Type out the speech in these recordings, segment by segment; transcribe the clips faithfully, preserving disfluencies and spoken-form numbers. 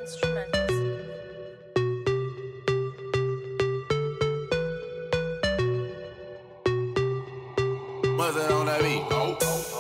instrumentals. What's that on that beat? Oh, oh, oh.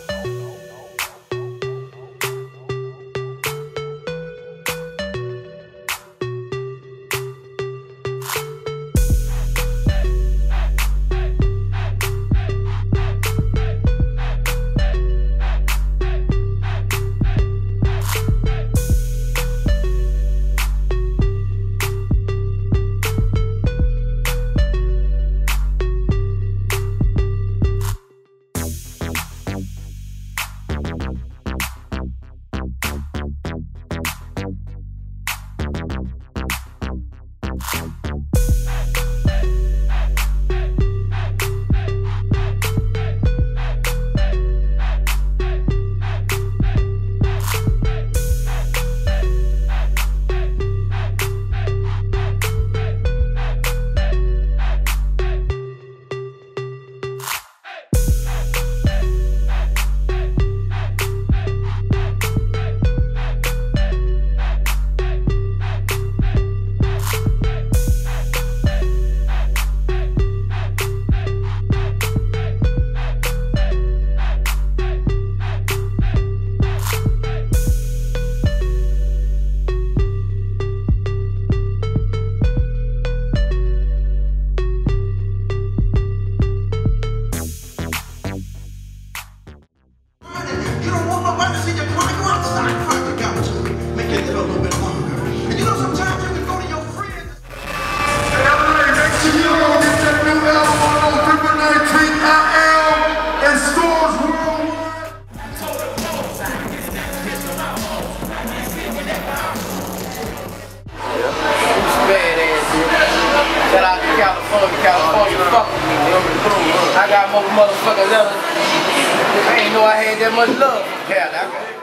Shout out to California, California, fuck with me, nigga. I got more motherfucking letters. I ain't know I had that much love for Cali.